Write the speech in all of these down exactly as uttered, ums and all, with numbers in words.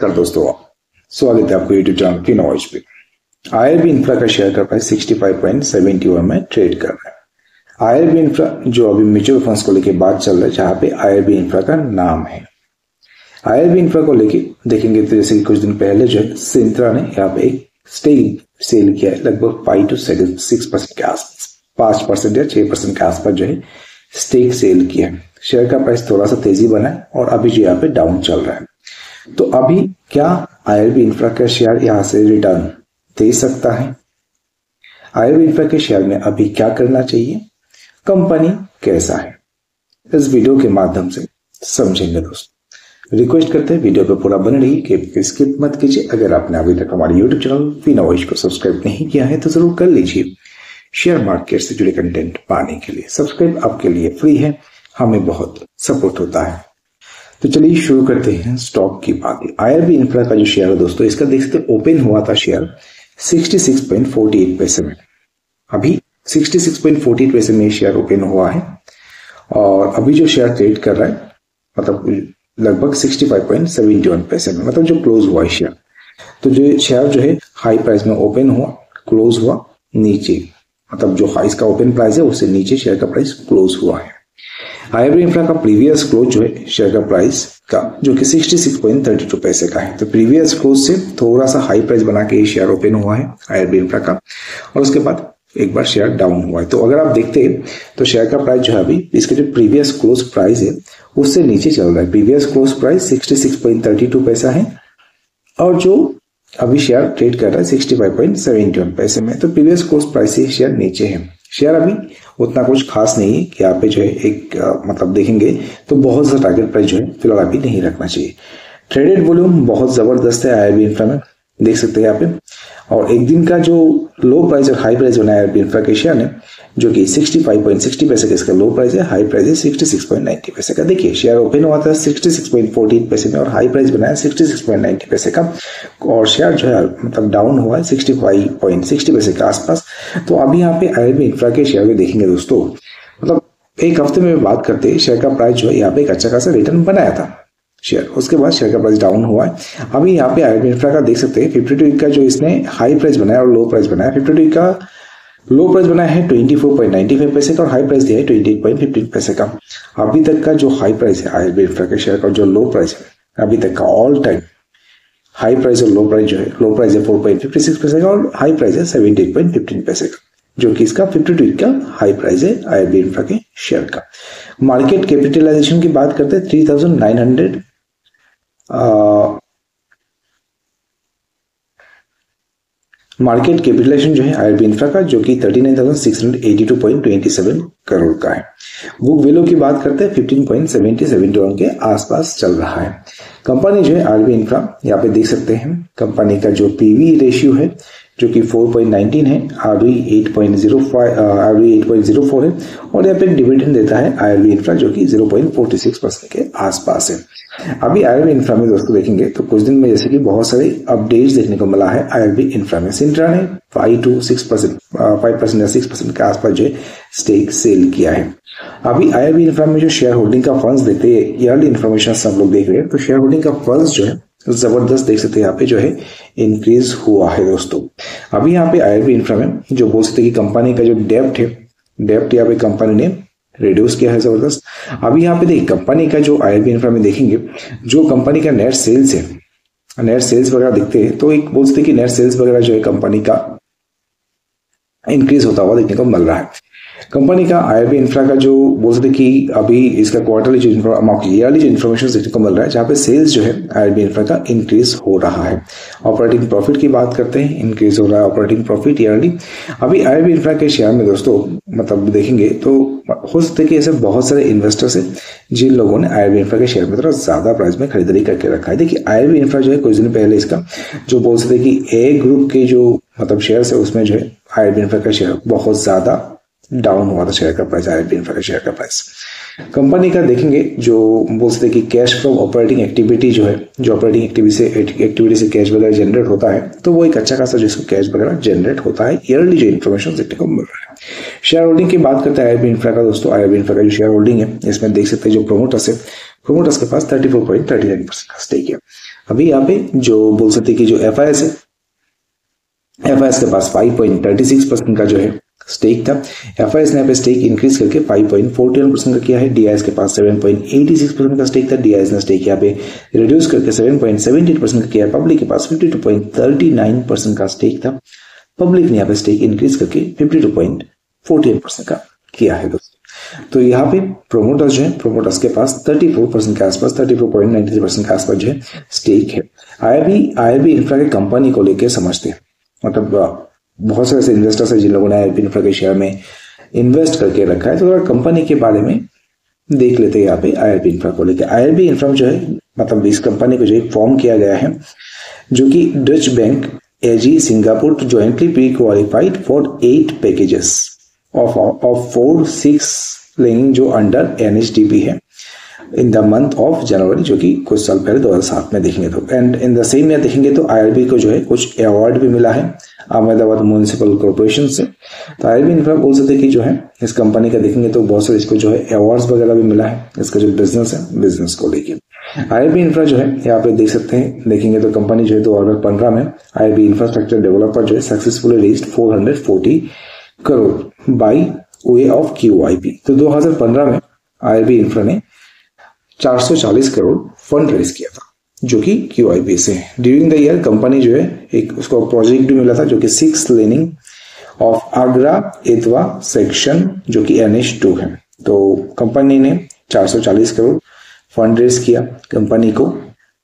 नमस्कार दोस्तों, स्वागत है आपको यूट्यूब चैनल की नॉलेज पे। आईआरबी इंफ्रा का शेयर का price sixty five point seven one में ट्रेड कर रहा है। आईआरबी इंफ्रा जो अभी म्यूचुअल फंड्स को लेके बात चल रहा है, जहां पे आईआरबी इंफ्रा का नाम है। आईआरबी इंफ्रा को लेके देखेंगे तो जैसे कि कुछ दिन पहले जो है सिंत्रा ने यहाँ पे एक स्टेक सेल किया है, लगभग फाइव टू सिक्स परसेंट के आसपास, पांच परसेंट या छह परसेंट के आसपास जो है स्टेक सेल किया है। शेयर का प्राइस थोड़ा सा तेजी बना है और अभी जो यहाँ पे डाउन चल रहा है। तो अभी क्या आईआरबी इंफ्रा का शेयर यहां से रिटर्न दे सकता है? आईआरबी इंफ्रा के शेयर में अभी क्या करना चाहिए, कंपनी कैसा है, इस वीडियो के माध्यम से समझेंगे दोस्तों। रिक्वेस्ट करते हैं वीडियो पे पूरा बने रहिए, कि स्किप मत कीजिए। अगर आपने अभी तक हमारे यूट्यूब चैनल फिनोवेश को सब्सक्राइब नहीं किया है तो जरूर कर लीजिए। शेयर मार्केट से जुड़े कंटेंट पाने के लिए सब्सक्राइब आपके लिए फ्री है, हमें बहुत सपोर्ट होता है। तो चलिए शुरू करते हैं स्टॉक की बात। आईआरबी इंफ्रा का जो शेयर है दोस्तों, इसका देख सकते ओपन हुआ था share sixty six point four eight पैसे में। अभी sixty six point four eight पैसे में शेयर ओपन हुआ है और अभी जो शेयर ट्रेड कर रहा है मतलब लगभग sixty five point seven one पैसे में, मतलब जो क्लोज हुआ है शेयर। तो जो शेयर जो है हाई प्राइस में ओपन हुआ, क्लोज हुआ नीचे, मतलब जो हाई का ओपन प्राइस है उससे नीचे शेयर का प्राइस क्लोज हुआ है। आईआरबी इंफ्रा का प्रीवियस क्लोज जो है शेयर का प्राइस का जो कि sixty six point thirty two पैसे का है। तो प्रीवियस क्लोज से थोड़ा सा हाई प्राइस बना के शेयर ओपन हुआ है आईआरबी इंफ्रा का, और उसके बाद एक बार शेयर डाउन हुआ है। तो अगर आप देखते हैं तो शेयर का प्राइस जो है अभी इसके जो प्रीवियस क्लोज प्राइस है उससे नीचे चल रहा है। Previous close price sixty six point thirty two पैसा है और जो अभी शेयर ट्रेड कर रहा है sixty five point seven one पैसे में। तो प्रीवियस क्लोज प्राइस से शेयर नीचे है। शेयर अभी उतना कुछ खास नहीं है कि यहाँ पे जो है एक आ, मतलब देखेंगे तो बहुत सा टारगेट प्राइस जो है फिलहाल अभी नहीं रखना चाहिए। ट्रेडेड वॉल्यूम बहुत जबरदस्त है आईआरबी इंफ्रा में, देख सकते हैं यहाँ पे। और एक दिन का जो लो प्राइस और हाई प्राइस बना है आईआरबी इंफ्रा के शेयर ने, जो कि सिक्सटी फाइव पॉइंट सिक्सटी पैसे का इसका लो प्राइस है, हाई प्राइस है सिक्सटी सिक्स पॉइंट नाइंटी पैसे का। देखिए शेयर ओपन हुआ था sixty six point four eight पैसे में और हाई प्राइस बनाया सिक्सटी सिक्स पॉइंट नाइंटी पैसे का, और शेयर जो है मतलब डाउन हुआ है सिक्सटी फाइव पॉइंट सिक्सटी पैसे के आसपास। तो अभी यहाँ पे आईआरबी इंफ्रा के शेयर में देखेंगे दोस्तों, मतलब एक हफ्ते में बात करते हैं शेयर का प्राइस जो है यहाँ पे एक अच्छा खासा रिटर्न बनाया था शेयर, उसके बाद शेयर का प्राइस डाउन हुआ है। अभी यहाँ पे आईआरबी इंफ्रा का देख सकते हैं फिफ्टी टू वीक का जो इसने हाई प्राइस बनाया और लो प्राइस बनाया। फिफ्टी टू वीक का लो प्राइस बनाया है twenty four point ninety five पैसे का और हाई प्राइस दिया है ट्वेंटी एट पॉइंट फिफ्टीन पैसे का। अभी तक का जो हाई प्राइस है आईआरबी इंफ्रा के शेयर का, जो लो प्राइस है अभी तक का ऑल टाइम हाई प्राइस और लो प्राइस जो है, लो प्राइस है फोर पॉइंट फिफ्टी सिक्स पैसे का और हाई प्राइस है सेवेंटी एट पॉइंट फिफ्टीन पैसे का, जो कि इसका फिफ्टी टू वीक का हाई प्राइस है आईआरबी इंफ्रा के शेयर का। मार्केट कैपिटलाइजेशन की बात करते हैं three thousand nine hundred market capitalisation जो है आईआरबी इंफ्रा का, जो कि thirty nine thousand six hundred eighty two point two seven crore का है। बुक वैल्यू की बात करते हैं fifteen point seven seven one के आसपास चल रहा है। कंपनी जो है आईआरबी इंफ्रा, यहाँ पे देख सकते हैं कंपनी का जो पीवी रेशियो है जो कि फोर पॉइंट वन नाइन है, ROE eight point zero five, ROE eight point zero four है, और यहाँ पे डिविडेंड देता है आईआरबी इंफ्रा जो कि zero point four six percent के आसपास है। अभी आईआरबी इंफ्रा में दोस्तों देखेंगे तो कुछ दिन में जैसे कि बहुत सारे अपडेट्स देखने को मिला है आईआरबी इंफ्रा में। सिंट्रा ने five to six percent five percent या सिक्स परसेंट के आसपास जो है स्टेक सेल किया है। अभी आईआरबी इंफ्रा में जो शेयर होल्डिंग का फंड्स देखते हैं, ईयरली इन्फॉर्मेशन सब लोग देख रहे हैं, तो शेयर होल्डिंग का फंड्स जो है जबरदस्त देख सकते हैं यहाँ पे जो है इंक्रीज हुआ है दोस्तों। अभी यहाँ पे आईआरबी इंफ्रा में जो बोल सकते हैं कि कंपनी का जो डेप्ट है, डेप्ट यहाँ पे कंपनी ने रिड्यूस किया है जबरदस्त। अभी यहाँ पे देखिए कंपनी का जो आईआरबी इंफ्रा में देखेंगे जो कंपनी का नेट सेल्स है, नेट सेल्स वगैरह देखते हैं तो एक बोल सकते हैं कि नेट सेल्स वगैरह जो है कंपनी का इंक्रीज होता हुआ देखने को मिल रहा है। कंपनी का आईआरबी इंफ्रा का जो बोल सकते कि अभी इसका क्वार्टरली जो ईयरली जो इन्फॉर्मेशन देखने को मिल रहा है, जहाँ पे सेल्स जो है आईआरबी इंफ्रा का इंक्रीज हो रहा है। ऑपरेटिंग प्रॉफिट की बात करते हैं, इंक्रीज हो रहा है ऑपरेटिंग प्रॉफिट ईयरली। अभी आईआरबी इंफ्रा के शेयर में दोस्तों मतलब देखेंगे तो हो सकता है कि ऐसे बहुत सारे इन्वेस्टर्स हैं जिन लोगों ने आईआरबी इंफ्रा के शेयर में थोड़ा ज्यादा प्राइस में खरीदारी करके रखा है। देखिए आईआरबी इंफ्रा जो है कुछ दिन पहले इसका जो बोल सकते कि ए ग्रुप के जो मतलब शेयर है उसमें जो है आईआरबी इंफ्रा का शेयर बहुत ज्यादा डाउन हुआ था शेयर का प्राइस, आईआरबी इंफ्रा का शेयर का प्राइस। कंपनी का देखेंगे जो बोल सकते कि कैश फ्रॉम ऑपरेटिंग एक्टिविटी जो है, जो ऑपरेटिंग एक्टिविटी से एक्टिविटी से कैश वगैरह जनरेट होता है, तो वो एक अच्छा खासा जिसको कैश वगैरह जनरेट होता है। ईयरली जो इन्फॉर्मेशन देखने को मिल रहा है। शेयर होल्डिंग की बात करते हैं आईआरबी इंफ्रा का दोस्तों, आईआरबी इंफ्रा का जो शेयर होल्डिंग है इसमें देख सकते हैं जो प्रोमोटर्स है, प्रोमोटर्स के पास thirty four point thirty nine percent का स्टेक है। अभी यहाँ पे जो बोल सकते कि जो एफ आई एस है, एफ आई एस के पास five point thirty six percent का जो है स्टेक था। एफ आई एस ने यहाँ पे स्टेक इंक्रीज करके five point forty one percent का किया है। डी आई एस के पास seven point eighty six percent का स्टेक था, डी आई एस ने स्टेक यहाँ पे रिड्यूस करके सेवन पॉइंट सेवेंटी परसेंट का किया है। पब्लिक के पास fifty two point thirty nine percent का स्टेक था, पब्लिक ने यहाँ पे स्टेक इंक्रीज करके fifty two point forty eight percent का किया है दोस्तों। तो यहाँ पे प्रोमोटर्स जो है, प्रोमोटर्स के पास थर्टी फोर परसेंट के आसपास, thirty four point ninety three percent के आसपास जो है स्टेक है। I R B I R B Infra के कंपनी को लेकर समझते हैं, मतलब बहुत सारे ऐसे इन्वेस्टर्स हैं जिन लोगों ने आई आर बी इंफ्रा के शेयर में इन्वेस्ट करके रखा है। तो थोड़ा कंपनी के बारे में देख लेते हैं यहाँ पे आई आर बी इंफ्रा को लेकर। आई आर बी इंफ्रा जो है, मतलब इस कंपनी को जो है फॉर्म किया गया है, जो कि Deutsche Bank AG Singapore jointly pre qualified for eight packages of of four six laning जो under N H D P है in the month of January, जो कि कुछ साल पहले दो हज़ार सात में देखेंगे तो। And in the same year देखेंगे तो आई आर बी को जो है कुछ अवार्ड भी मिला है अहमदाबाद म्यूनिसिपल कॉर्पोरेशन से। तो आई आर बी इंफ्रा बोल सकते कि जो है इस कंपनी का देखेंगे तो बहुत सारे इसको जो है अवार्ड्स वगैरह भी मिला है, इसका जो बिजनेस है, बिजनेस को लेकर। आई आर बी इंफ्रा जो है यहाँ पे देख सकते हैं, देखेंगे तो कंपनी जो है दो हजार पंद्रह में I R B infrastructure developer जो है successfully raised four hundred forty crore by way of Q I P. तो दो हजार पंद्रह में आई आर बी इंफ्रा ने चार सौ चालीस करोड़ फंड रेज किया था, जो कि क्यू आई पी से। ड्यूरिंग द ईयर कंपनी जो है एक उसको प्रोजेक्ट भी मिला था, जो कि six laning of Agra Etawah section, जो कि एन एच टू है। तो कंपनी ने चार सौ चालीस करोड़ फंड रेज किया, कंपनी को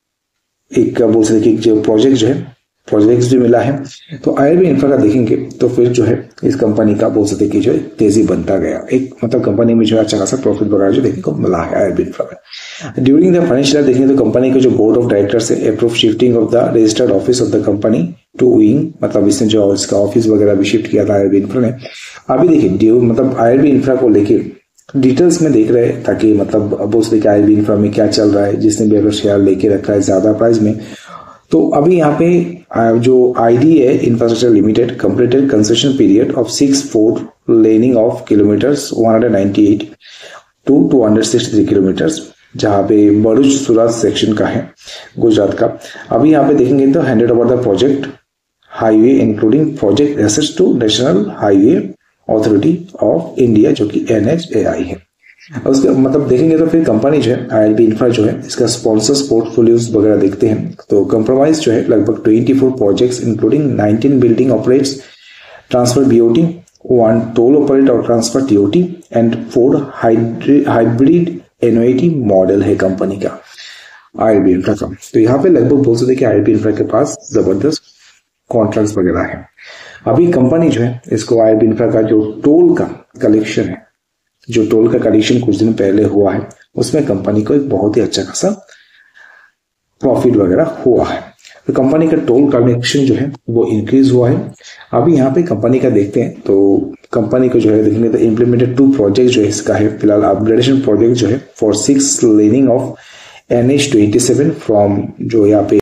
एक बोल सकते कि जो प्रोजेक्ट जो है प्रोजेक्ट्स भी मिला है। तो आई आर बी इंफ्रा का देखेंगे तो फिर जो है इस कंपनी का बोल सकते कि जो है तेजी बनता गया, एक मतलब कंपनी में जो है अच्छा खासा प्रॉफिट वगैरह जो देखने को मिला है आई आर बी इंफ्रा में। ड्यूरिंग द फाइनेंशियल ईयर देखेंगे तो कंपनी के जो बोर्ड ऑफ डायरेक्टर्स है approve shifting of the registered office of the company to wing, मतलब इसने जो इसका ऑफिस वगैरह भी शिफ्ट किया था आई आर बी इंफ्रा ने। अभी देखिए मतलब आई आर बी इंफ्रा को लेके डिटेल्स में देख रहे हैं, ताकि मतलब बोल सकते कि आई आर बी इंफ्रा में क्या चल रहा है, जिसने भी अगर शेयर लेके रखा है ज्यादा प्राइस में। तो अभी यहाँ पे जो आईडी है infrastructure limited completed concession period of six four laning of kilometers one hundred ninety eight to two hundred sixty three kilometers, जहाँ पे भरूच सूरत सेक्शन का है गुजरात का। अभी यहाँ पे देखेंगे तो handed over the project highway including project assets to National Highway Authority of India, जो कि एन एच ए आई है। उसके मतलब देखेंगे तो फिर कंपनी जो है आई आर बी इंफ्रा जो है इसका स्पॉन्सर्स पोर्टफोलियोज वगैरह देखते हैं तो कंप्रोमाइज जो है लगभग twenty four projects including nineteen building operates transfer BOT, one toll operate और transfer TOT and four hybrid annuity model है कंपनी का आई आर बी इंफ्रा का। तो यहाँ पे लगभग बोल सकते कि आई आर बी इंफ्रा के पास जबरदस्त कॉन्ट्रैक्ट्स वगैरह है। अभी कंपनी जो है इसको आई आर बी इंफ्रा का जो टोल का कलेक्शन है, जो टोल का कलेक्शन कुछ दिन पहले हुआ है, उसमें कंपनी को एक बहुत ही अच्छा खासा प्रॉफिट वगैरह हुआ है। तो कंपनी का टोल कलेक्शन जो है वो इंक्रीज हुआ है। अभी यहाँ पे कंपनी का देखते हैं तो कंपनी को जो है देखेंगे तो इम्प्लीमेंटेड टू प्रोजेक्ट जो है इसका है फिलहाल अपग्रेडेशन प्रोजेक्ट जो है for six laning of N H twenty seven from जो यहाँ पे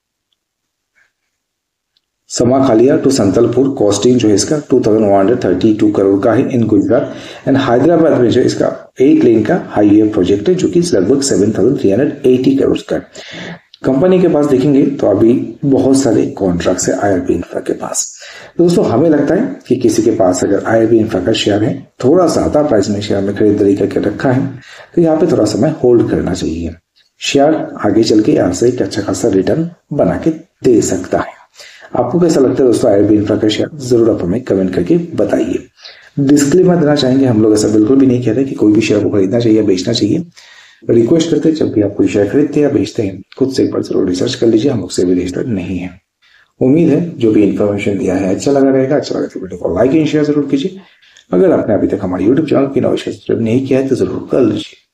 समाखालिया टू संतलपुर, कॉस्टिंग जो है इसका two thousand one hundred thirty two crore का है इन गुजरात। एंड हैदराबाद में जो इसका एट लेन का हाईवे प्रोजेक्ट है, जो कि लगभग seven thousand three hundred eighty crore का है। कंपनी के पास देखेंगे तो अभी बहुत सारे कॉन्ट्रैक्ट्स है आई आर बी इंफ्रा के पास। तो दोस्तों हमें लगता है कि किसी के पास अगर आई आर बी इंफ्रा का शेयर है, थोड़ा ज्यादा प्राइस में शेयर में खरीदारी करके रखा है, तो यहाँ पे थोड़ा समय होल्ड करना चाहिए। शेयर आगे चल के यहाँ से एक अच्छा खासा रिटर्न बना के दे सकता है। आपको कैसा लगता है दोस्तों आई आर बी इंफ्रा का शेयर, जरूर आप हमें कमेंट करके बताइए। डिस्क्लेमर देना चाहेंगे, हम लोग ऐसा बिल्कुल भी नहीं कह रहे कि कोई भी शेयर को खरीदना चाहिए या बेचना चाहिए। रिक्वेस्ट करते हैं जब भी आप कोई शेयर खरीदते हैं या बेचते हैं खुद से एक बार जरूर रिसर्च कर लीजिए, हम लोग से भी रजिस्टर्ड नहीं है। उम्मीद है जो भी इन्फॉर्मेशन दिया है अच्छा लगा रहेगा। अच्छा लगा तो वीडियो को लाइक एंड शेयर जरूर कीजिए। अगर आपने अभी तक हमारे यूट्यूब चैनल की नॉइज सब्सक्राइब नहीं किया है तो जरूर कर लीजिए।